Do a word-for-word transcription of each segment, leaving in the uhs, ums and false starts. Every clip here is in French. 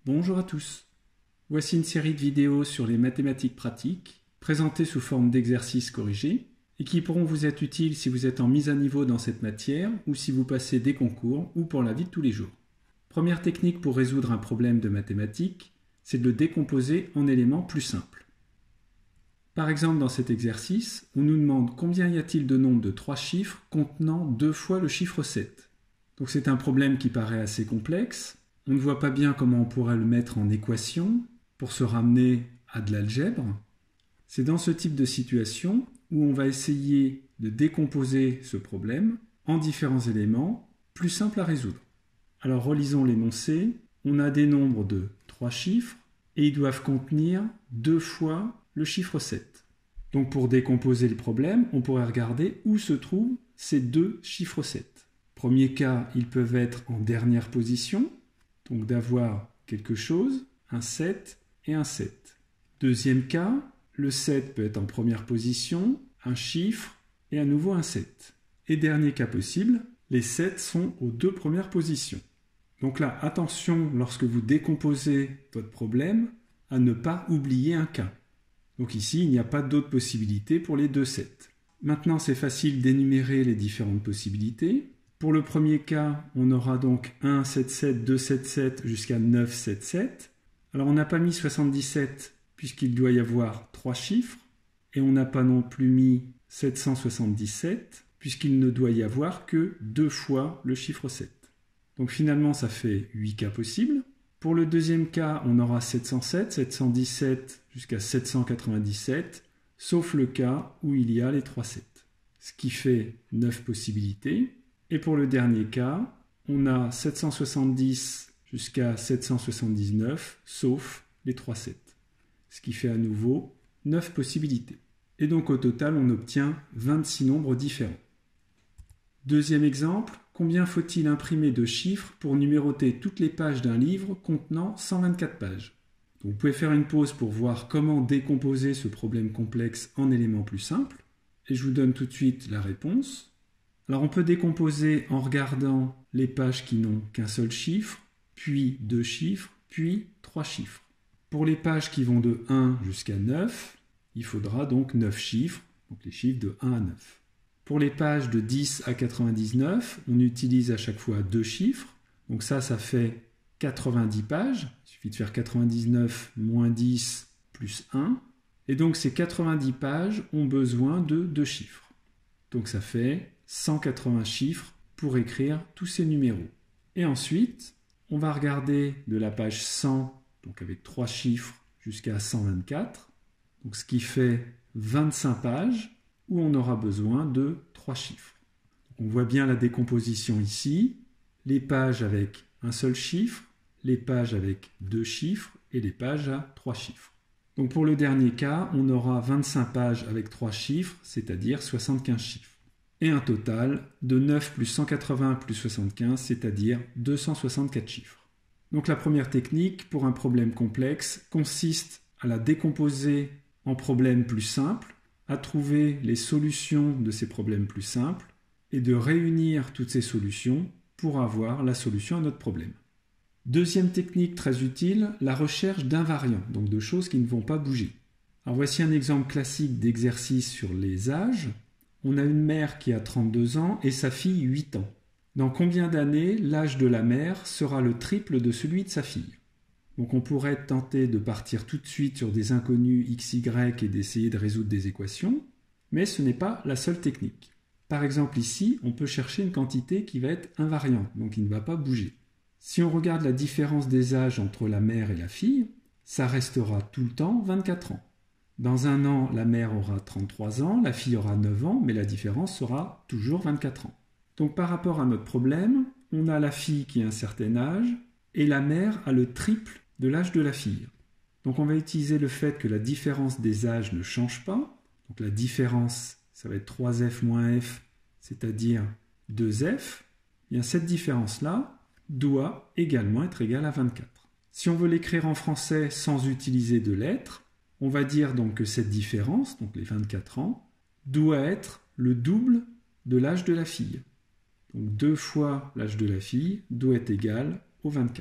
Bonjour à tous. Voici une série de vidéos sur les mathématiques pratiques, présentées sous forme d'exercices corrigés, et qui pourront vous être utiles si vous êtes en mise à niveau dans cette matière ou si vous passez des concours ou pour la vie de tous les jours. Première technique pour résoudre un problème de mathématiques, c'est de le décomposer en éléments plus simples. Par exemple, dans cet exercice, on nous demande combien y a-t-il de nombres de trois chiffres contenant deux fois le chiffre sept. Donc c'est un problème qui paraît assez complexe. On ne voit pas bien comment on pourrait le mettre en équation pour se ramener à de l'algèbre. C'est dans ce type de situation où on va essayer de décomposer ce problème en différents éléments plus simples à résoudre. Alors relisons l'énoncé. On a des nombres de trois chiffres et ils doivent contenir deux fois le chiffre sept. Donc pour décomposer le problème, on pourrait regarder où se trouvent ces deux chiffres sept. Premier cas, ils peuvent être en dernière position. Donc d'avoir quelque chose, un sept et un sept. Deuxième cas, le sept peut être en première position, un chiffre et à nouveau un sept. Et dernier cas possible, les sept sont aux deux premières positions. Donc là, attention lorsque vous décomposez votre problème à ne pas oublier un cas. Donc ici, il n'y a pas d'autre possibilité pour les deux sept. Maintenant, c'est facile d'énumérer les différentes possibilités. Pour le premier cas, on aura donc un, sept, sept, deux, sept, sept jusqu'à neuf, sept, sept. Alors on n'a pas mis soixante-dix-sept puisqu'il doit y avoir trois chiffres et on n'a pas non plus mis sept cent soixante-dix-sept puisqu'il ne doit y avoir que deux fois le chiffre sept. Donc finalement ça fait huit cas possibles. Pour le deuxième cas, on aura sept cent sept, sept cent dix-sept jusqu'à sept cent quatre-vingt-dix-sept sauf le cas où il y a les trois sept. Ce qui fait neuf possibilités. Et pour le dernier cas, on a sept cent soixante-dix jusqu'à sept cent soixante-dix-neuf, sauf les trois sept. Ce qui fait à nouveau neuf possibilités. Et donc au total, on obtient vingt-six nombres différents. Deuxième exemple, combien faut-il imprimer de chiffres pour numéroter toutes les pages d'un livre contenant cent vingt-quatre pages? Donc vous pouvez faire une pause pour voir comment décomposer ce problème complexe en éléments plus simples. Et je vous donne tout de suite la réponse. Alors on peut décomposer en regardant les pages qui n'ont qu'un seul chiffre, puis deux chiffres, puis trois chiffres. Pour les pages qui vont de un jusqu'à neuf, il faudra donc neuf chiffres, donc les chiffres de un à neuf. Pour les pages de dix à quatre-vingt-dix-neuf, on utilise à chaque fois deux chiffres, donc ça, ça fait quatre-vingt-dix pages. Il suffit de faire quatre-vingt-dix-neuf moins dix plus un. Et donc ces quatre-vingt-dix pages ont besoin de deux chiffres. Donc ça fait cent quatre-vingts chiffres pour écrire tous ces numéros. Et ensuite, on va regarder de la page cent, donc avec trois chiffres, jusqu'à cent vingt-quatre, donc ce qui fait vingt-cinq pages où on aura besoin de trois chiffres. Donc on voit bien la décomposition ici, les pages avec un seul chiffre, les pages avec deux chiffres et les pages à trois chiffres. Donc pour le dernier cas, on aura vingt-cinq pages avec trois chiffres, c'est-à-dire soixante-quinze chiffres. Et un total de neuf plus cent quatre-vingts plus soixante-quinze, c'est-à-dire deux cent soixante-quatre chiffres. Donc la première technique pour un problème complexe consiste à la décomposer en problèmes plus simples, à trouver les solutions de ces problèmes plus simples et de réunir toutes ces solutions pour avoir la solution à notre problème. Deuxième technique très utile, la recherche d'invariants, donc de choses qui ne vont pas bouger. Alors voici un exemple classique d'exercice sur les âges. On a une mère qui a trente-deux ans et sa fille huit ans. Dans combien d'années l'âge de la mère sera le triple de celui de sa fille? Donc on pourrait tenter de partir tout de suite sur des inconnus x, y et d'essayer de résoudre des équations, mais ce n'est pas la seule technique. Par exemple ici, on peut chercher une quantité qui va être invariante, donc qui ne va pas bouger. Si on regarde la différence des âges entre la mère et la fille, ça restera tout le temps vingt-quatre ans. Dans un an, la mère aura trente-trois ans, la fille aura neuf ans, mais la différence sera toujours vingt-quatre ans. Donc par rapport à notre problème, on a la fille qui a un certain âge et la mère a le triple de l'âge de la fille. Donc on va utiliser le fait que la différence des âges ne change pas. Donc la différence, ça va être trois f moins f, c'est-à-dire deux f. Et bien cette différence-là doit également être égale à vingt-quatre. Si on veut l'écrire en français sans utiliser de lettres, on va dire donc que cette différence, donc les vingt-quatre ans, doit être le double de l'âge de la fille. Donc deux fois l'âge de la fille doit être égal au vingt-quatre.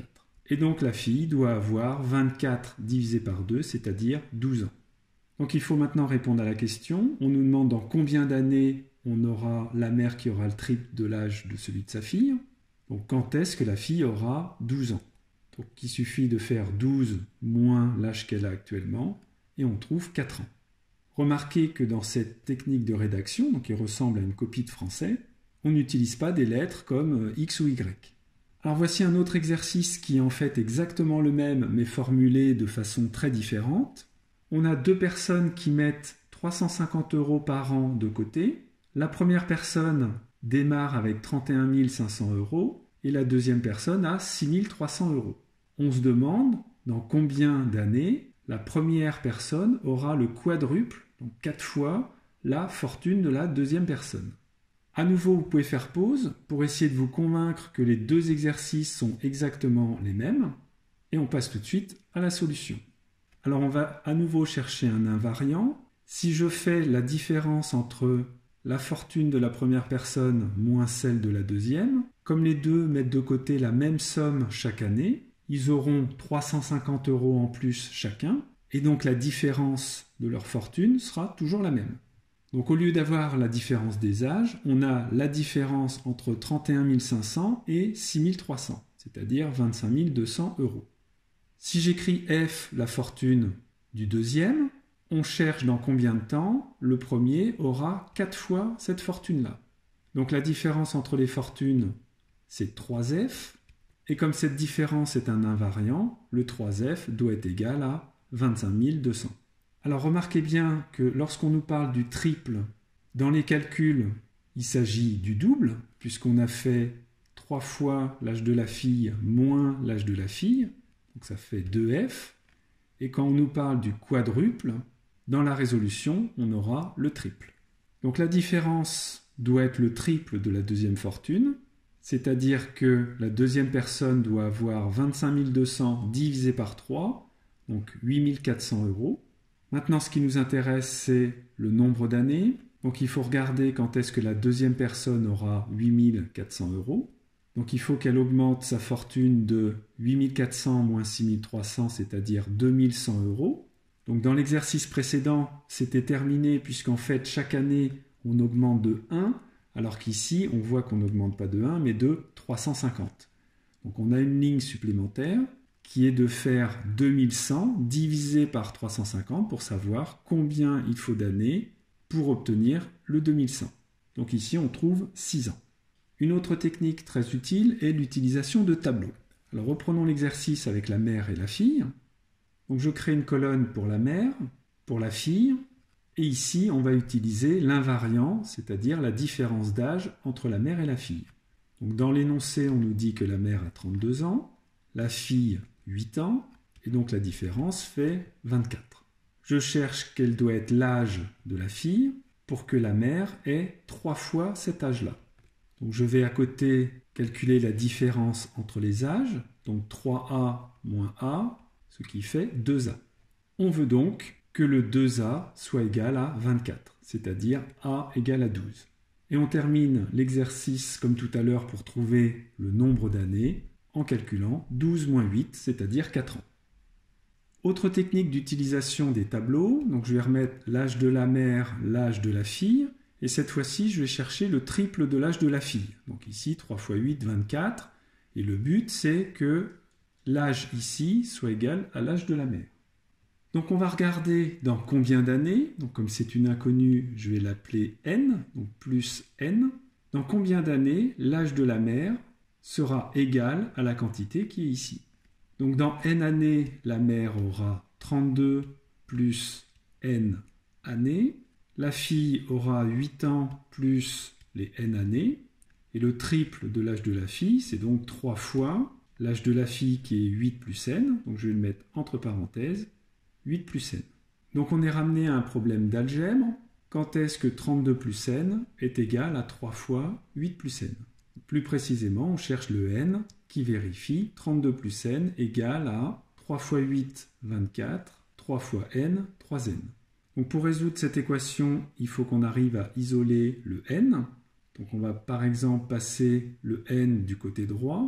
Et donc la fille doit avoir vingt-quatre divisé par deux, c'est-à-dire douze ans. Donc il faut maintenant répondre à la question. On nous demande dans combien d'années on aura la mère qui aura le triple de l'âge de celui de sa fille. Donc quand est-ce que la fille aura douze ans? Donc il suffit de faire douze moins l'âge qu'elle a actuellement et on trouve quatre ans. Remarquez que dans cette technique de rédaction, donc qui ressemble à une copie de français, on n'utilise pas des lettres comme X ou Y. Alors voici un autre exercice qui est en fait exactement le même mais formulé de façon très différente. On a deux personnes qui mettent trois cent cinquante euros par an de côté. La première personne démarre avec trente et un mille cinq cents euros et la deuxième personne a six mille trois cents euros. On se demande dans combien d'années la première personne aura le quadruple, donc quatre fois la fortune de la deuxième personne. À nouveau, vous pouvez faire pause pour essayer de vous convaincre que les deux exercices sont exactement les mêmes et on passe tout de suite à la solution. Alors on va à nouveau chercher un invariant. Si je fais la différence entre la fortune de la première personne moins celle de la deuxième, comme les deux mettent de côté la même somme chaque année, ils auront trois cent cinquante euros en plus chacun, et donc la différence de leur fortune sera toujours la même. Donc au lieu d'avoir la différence des âges, on a la différence entre trente et un mille cinq cents et six mille trois cents, c'est-à-dire vingt-cinq mille deux cents euros. Si j'écris F, la fortune du deuxième, on cherche dans combien de temps le premier aura quatre fois cette fortune-là. Donc la différence entre les fortunes, c'est trois F, et comme cette différence est un invariant, le trois F doit être égal à vingt-cinq mille deux cents. Alors remarquez bien que lorsqu'on nous parle du triple, dans les calculs, il s'agit du double, puisqu'on a fait trois fois l'âge de la fille moins l'âge de la fille, donc ça fait deux F, et quand on nous parle du quadruple, dans la résolution, on aura le triple. Donc la différence doit être le triple de la deuxième fortune, c'est-à-dire que la deuxième personne doit avoir vingt-cinq mille deux cents divisé par trois, donc huit mille quatre cents euros. Maintenant, ce qui nous intéresse, c'est le nombre d'années. Donc il faut regarder quand est-ce que la deuxième personne aura huit mille quatre cents euros. Donc il faut qu'elle augmente sa fortune de huit mille quatre cents moins six mille trois cents, c'est-à-dire deux mille cent euros. Donc dans l'exercice précédent, c'était terminé puisqu'en fait, chaque année, on augmente de un, alors qu'ici, on voit qu'on n'augmente pas de un, mais de trois cent cinquante. Donc on a une ligne supplémentaire qui est de faire deux mille cent divisé par trois cent cinquante pour savoir combien il faut d'années pour obtenir le deux mille cent. Donc ici, on trouve six ans. Une autre technique très utile est l'utilisation de tableaux. Alors reprenons l'exercice avec la mère et la fille. Donc je crée une colonne pour la mère, pour la fille, et ici on va utiliser l'invariant, c'est-à-dire la différence d'âge entre la mère et la fille. Donc dans l'énoncé, on nous dit que la mère a trente-deux ans, la fille huit ans, et donc la différence fait vingt-quatre. Je cherche quel doit être l'âge de la fille pour que la mère ait trois fois cet âge-là. Donc je vais à côté calculer la différence entre les âges, donc trois A moins A, ce qui fait deux A. On veut donc que le deux A soit égal à vingt-quatre, c'est-à-dire A égale à douze. Et on termine l'exercice comme tout à l'heure pour trouver le nombre d'années en calculant douze moins huit, c'est-à-dire quatre ans. Autre technique d'utilisation des tableaux, donc je vais remettre l'âge de la mère, l'âge de la fille, et cette fois-ci je vais chercher le triple de l'âge de la fille. Donc ici trois fois huit, vingt-quatre, et le but c'est que l'âge ici soit égal à l'âge de la mère. Donc on va regarder dans combien d'années, donc comme c'est une inconnue, je vais l'appeler n, donc plus n, dans combien d'années l'âge de la mère sera égal à la quantité qui est ici. Donc dans n années, la mère aura trente-deux plus n années, la fille aura huit ans plus les n années, et le triple de l'âge de la fille, c'est donc trois fois l'âge de la fille qui est huit plus n, donc je vais le mettre entre parenthèses, huit plus n. Donc on est ramené à un problème d'algèbre. Quand est-ce que trente-deux plus n est égal à trois fois huit plus n? Plus précisément, on cherche le n qui vérifie trente-deux plus n égale à trois fois huit, vingt-quatre, trois fois n, trois n. Donc pour résoudre cette équation, il faut qu'on arrive à isoler le n. Donc on va par exemple passer le n du côté droit.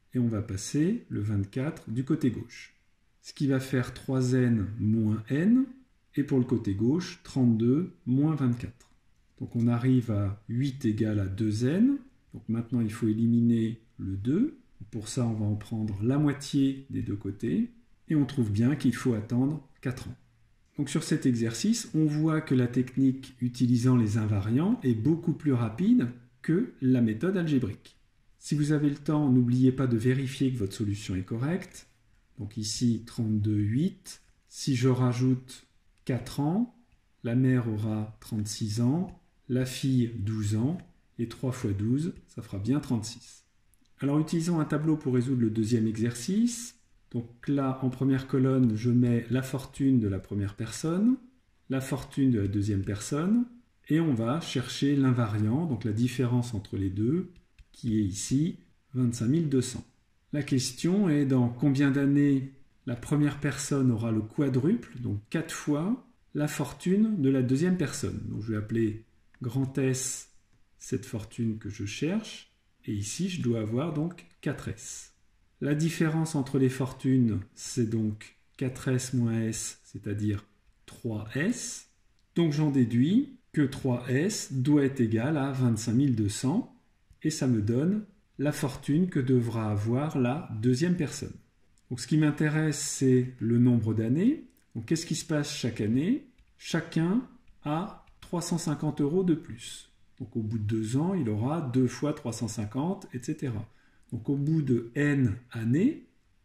et on va passer le vingt-quatre du côté gauche. Ce qui va faire trois n moins n, et pour le côté gauche, trente-deux moins vingt-quatre. Donc on arrive à huit égale à deux n. Donc maintenant il faut éliminer le deux. Pour ça on va en prendre la moitié des deux côtés. Et on trouve bien qu'il faut attendre quatre ans. Donc sur cet exercice, on voit que la technique utilisant les invariants est beaucoup plus rapide que la méthode algébrique. Si vous avez le temps, n'oubliez pas de vérifier que votre solution est correcte. Donc ici, trente-deux, huit. Si je rajoute quatre ans, la mère aura trente-six ans, la fille douze ans, et trois fois douze, ça fera bien trente-six. Alors utilisons un tableau pour résoudre le deuxième exercice. Donc là, en première colonne, je mets la fortune de la première personne, la fortune de la deuxième personne, et on va chercher l'invariant, donc la différence entre les deux, qui est ici vingt-cinq mille deux cents. La question est dans combien d'années la première personne aura le quadruple, donc quatre fois la fortune de la deuxième personne. Donc je vais appeler grand S cette fortune que je cherche, et ici je dois avoir donc quatre S. La différence entre les fortunes, c'est donc quatre S moins S, c'est-à-dire trois S. Donc j'en déduis que trois S doit être égal à vingt-cinq mille deux cents, et ça me donne la fortune que devra avoir la deuxième personne. Donc ce qui m'intéresse, c'est le nombre d'années. Donc qu'est-ce qui se passe chaque année? Chacun a trois cent cinquante euros de plus. Donc au bout de deux ans, il aura deux fois trois cent cinquante, et cetera. Donc au bout de n années,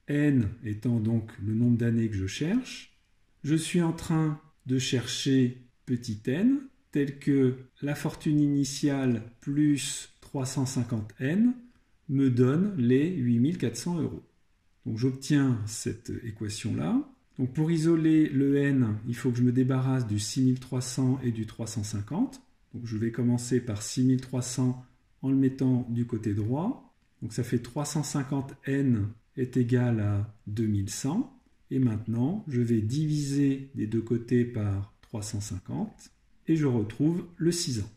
n étant donc le nombre d'années que je cherche, je suis en train de chercher petit n, tel que la fortune initiale plus trois cent cinquante n me donne les huit mille quatre cents euros. Donc j'obtiens cette équation-là. Donc pour isoler le n, il faut que je me débarrasse du six mille trois cents et du trois cent cinquante. Donc je vais commencer par six mille trois cents en le mettant du côté droit. Donc ça fait trois cent cinquante n est égal à deux mille cent. Et maintenant, je vais diviser des deux côtés par trois cent cinquante et je retrouve le six ans.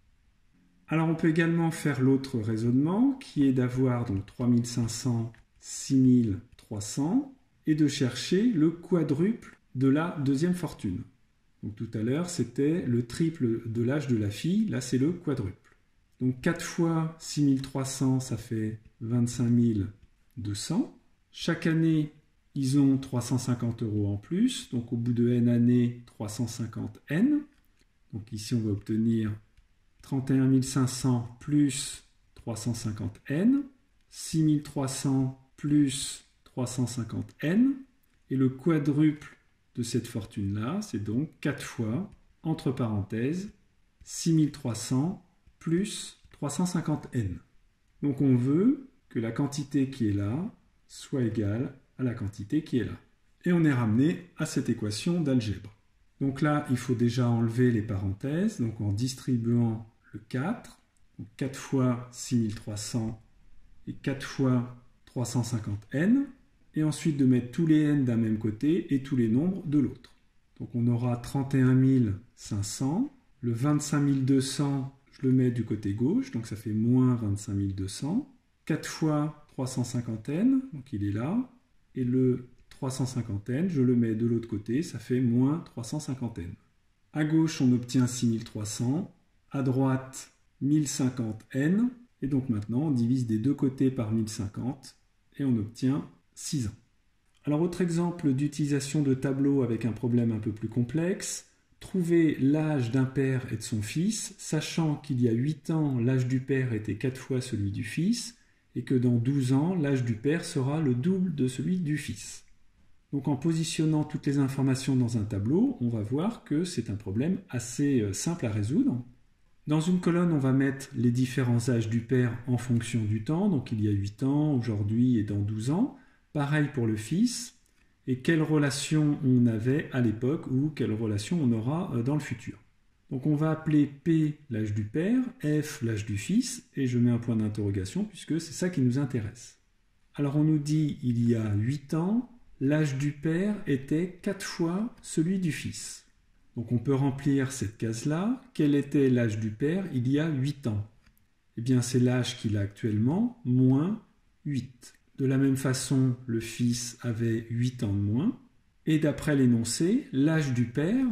Alors on peut également faire l'autre raisonnement qui est d'avoir donc trois mille cinq cents, six mille trois cents et de chercher le quadruple de la deuxième fortune. Donc tout à l'heure, c'était le triple de l'âge de la fille, là c'est le quadruple. Donc quatre fois six mille trois cents, ça fait vingt-cinq mille deux cents. Chaque année, ils ont trois cent cinquante euros en plus. Donc au bout de n années, trois cent cinquante n. Donc ici, on va obtenir trente et un mille cinq cents plus trois cent cinquante n. six mille trois cents plus trois cent cinquante n. Et le quadruple de cette fortune-là, c'est donc quatre fois, entre parenthèses, six mille trois cents plus trois cent cinquante n. Donc on veut que la quantité qui est là soit égale à la quantité qui est là. Et on est ramené à cette équation d'algèbre. Donc là, il faut déjà enlever les parenthèses, donc en distribuant le quatre, donc quatre fois six mille trois cents et quatre fois trois cent cinquante n, et ensuite de mettre tous les n d'un même côté et tous les nombres de l'autre. Donc on aura trente et un mille cinq cents, le vingt-cinq mille deux cents, je le mets du côté gauche, donc ça fait moins vingt-cinq mille deux cents. quatre fois trois cent cinquante n, donc il est là. Et le trois cent cinquante n, je le mets de l'autre côté, ça fait moins trois cent cinquante n. À gauche, on obtient six mille trois cents. À droite, mille cinquante n. Et donc maintenant, on divise des deux côtés par mille cinquante et on obtient six ans. Alors, autre exemple d'utilisation de tableau avec un problème un peu plus complexe. Trouver l'âge d'un père et de son fils, sachant qu'il y a huit ans, l'âge du père était quatre fois celui du fils, et que dans douze ans, l'âge du père sera le double de celui du fils. Donc en positionnant toutes les informations dans un tableau, on va voir que c'est un problème assez simple à résoudre. Dans une colonne, on va mettre les différents âges du père en fonction du temps, donc il y a huit ans, aujourd'hui et dans douze ans. Pareil pour le fils. Et quelle relation on avait à l'époque ou quelle relation on aura dans le futur. Donc on va appeler P l'âge du père, F l'âge du fils, et je mets un point d'interrogation puisque c'est ça qui nous intéresse. Alors on nous dit il y a huit ans, l'âge du père était quatre fois celui du fils. Donc on peut remplir cette case-là. Quel était l'âge du père il y a huit ans? Eh bien c'est l'âge qu'il a actuellement, moins huit. De la même façon, le fils avait huit ans de moins. Et d'après l'énoncé, l'âge du père,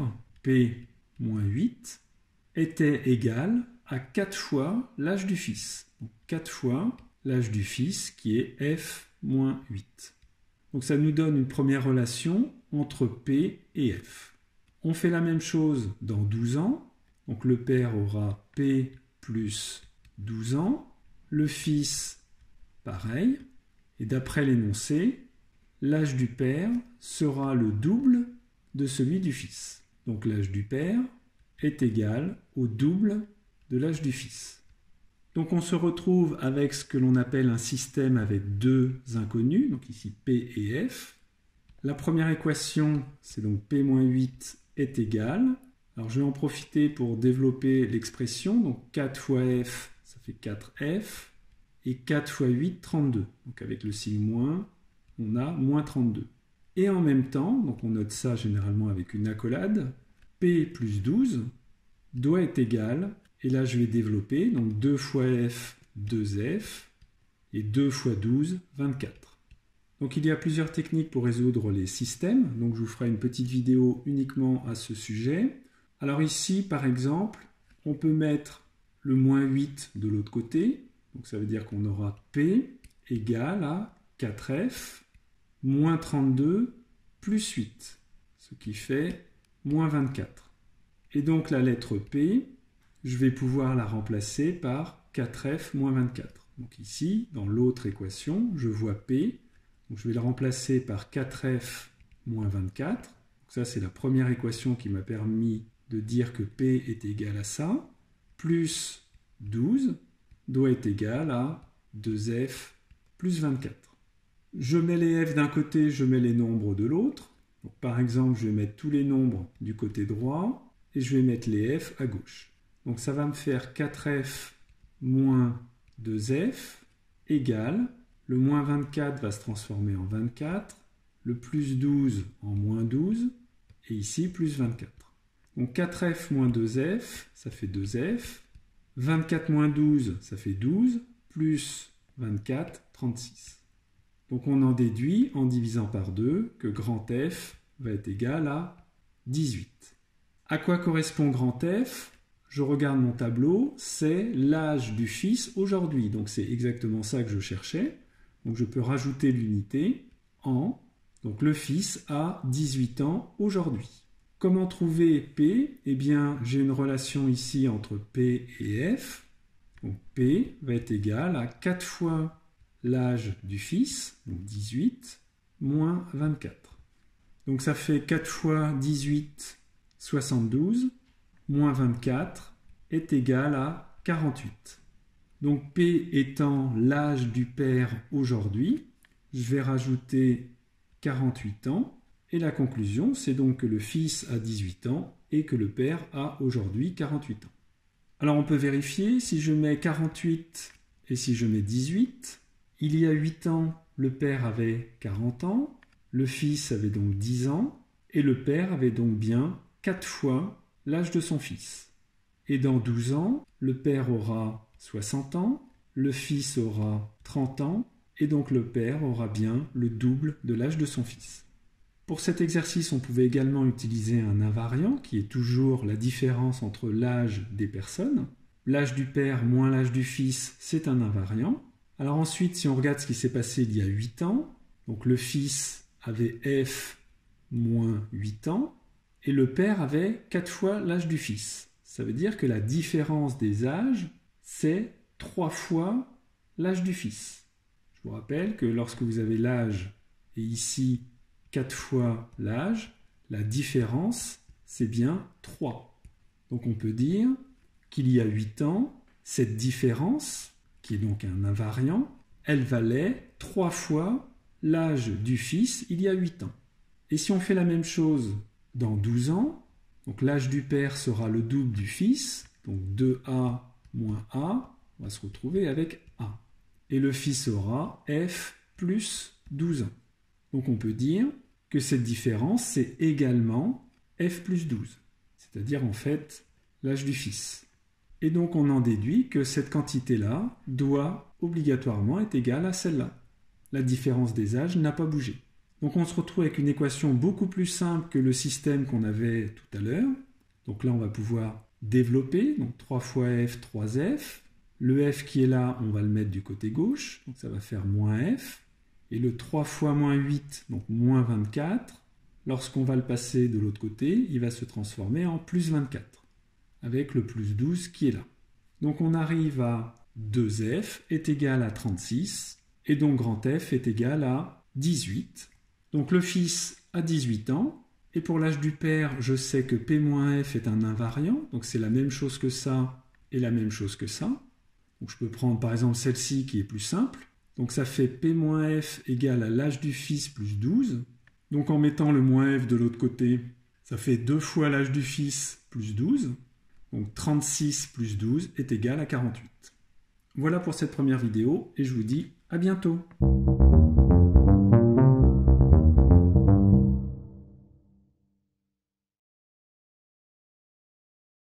P moins huit, était égal à quatre fois l'âge du fils. Donc quatre fois l'âge du fils qui est F moins huit. Donc ça nous donne une première relation entre P et F. On fait la même chose dans douze ans. Donc le père aura P plus douze ans. Le fils, pareil. Et d'après l'énoncé, l'âge du père sera le double de celui du fils. Donc l'âge du père est égal au double de l'âge du fils. Donc on se retrouve avec ce que l'on appelle un système avec deux inconnus, donc ici P et F. La première équation, c'est donc P moins huit est égal. Alors je vais en profiter pour développer l'expression. Donc quatre fois F, ça fait quatre F. Et quatre fois huit, trente-deux. Donc avec le signe moins, on a moins trente-deux. Et en même temps, donc on note ça généralement avec une accolade, P plus douze doit être égal, et là je vais développer, donc deux fois F, deux F, et deux fois douze, vingt-quatre. Donc il y a plusieurs techniques pour résoudre les systèmes, donc je vous ferai une petite vidéo uniquement à ce sujet. Alors ici, par exemple, on peut mettre le moins huit de l'autre côté, donc ça veut dire qu'on aura P égale à quatre F moins trente-deux plus huit, ce qui fait moins vingt-quatre. Et donc la lettre P, je vais pouvoir la remplacer par quatre F moins vingt-quatre. Donc ici, dans l'autre équation, je vois P, donc je vais la remplacer par quatre F moins vingt-quatre. Donc ça, c'est la première équation qui m'a permis de dire que P est égal à ça, plus douze doit être égal à deux F plus vingt-quatre. Je mets les F d'un côté, je mets les nombres de l'autre. Donc, par exemple, je vais mettre tous les nombres du côté droit et je vais mettre les F à gauche. Donc ça va me faire quatre F moins deux F égale, le moins vingt-quatre va se transformer en vingt-quatre, le plus douze en moins douze, et ici plus vingt-quatre. Donc quatre F moins deux F, ça fait deux F. vingt-quatre moins douze, ça fait douze, plus vingt-quatre, trente-six. Donc on en déduit, en divisant par deux, que grand F va être égal à dix-huit. À quoi correspond grand F? Je regarde mon tableau, c'est l'âge du fils aujourd'hui. Donc c'est exactement ça que je cherchais. Donc je peux rajouter l'unité en. Donc le fils a dix-huit ans aujourd'hui. Comment trouver P? Eh bien, j'ai une relation ici entre P et F. Donc P va être égal à quatre fois l'âge du fils, donc dix-huit, moins vingt-quatre. Donc ça fait quatre fois dix-huit, soixante-douze, moins vingt-quatre est égal à quarante-huit. Donc P étant l'âge du père aujourd'hui, je vais rajouter quarante-huit ans. Et la conclusion, c'est donc que le fils a dix-huit ans et que le père a aujourd'hui quarante-huit ans. Alors on peut vérifier, si je mets quarante-huit et si je mets dix-huit, il y a huit ans, le père avait quarante ans, le fils avait donc dix ans, et le père avait donc bien quatre fois l'âge de son fils. Et dans douze ans, le père aura soixante ans, le fils aura trente ans, et donc le père aura bien le double de l'âge de son fils. Pour cet exercice, on pouvait également utiliser un invariant, qui est toujours la différence entre l'âge des personnes. L'âge du père moins l'âge du fils, c'est un invariant. Alors ensuite, si on regarde ce qui s'est passé il y a huit ans, donc le fils avait F moins huit ans, et le père avait quatre fois l'âge du fils. Ça veut dire que la différence des âges, c'est trois fois l'âge du fils. Je vous rappelle que lorsque vous avez l'âge, et ici quatre fois l'âge, la différence, c'est bien trois. Donc on peut dire qu'il y a huit ans, cette différence, qui est donc un invariant, elle valait trois fois l'âge du fils il y a huit ans. Et si on fait la même chose dans douze ans, donc l'âge du père sera le double du fils, donc deux A moins A, on va se retrouver avec A. Et le fils aura F plus douze ans. Donc on peut dire que cette différence, c'est également F plus douze, c'est-à-dire en fait l'âge du fils. Et donc on en déduit que cette quantité-là doit obligatoirement être égale à celle-là. la différence des âges n'a pas bougé. Donc on se retrouve avec une équation beaucoup plus simple que le système qu'on avait tout à l'heure. Donc là, on va pouvoir développer, donc trois fois f, trois f. Le f qui est là, on va le mettre du côté gauche, donc ça va faire moins f. Et le trois fois moins huit, donc moins vingt-quatre, lorsqu'on va le passer de l'autre côté, il va se transformer en plus vingt-quatre, avec le plus douze qui est là. Donc on arrive à deux f est égal à trente-six, et donc grand F est égal à dix-huit. Donc le fils a dix-huit ans, et pour l'âge du père, je sais que P-F est un invariant, donc c'est la même chose que ça et la même chose que ça. Donc je peux prendre par exemple celle-ci qui est plus simple. Donc ça fait P-F égale à l'âge du fils plus douze. Donc en mettant le moins F de l'autre côté, ça fait deux fois l'âge du fils plus douze. Donc trente-six plus douze est égal à quarante-huit. Voilà pour cette première vidéo et je vous dis à bientôt.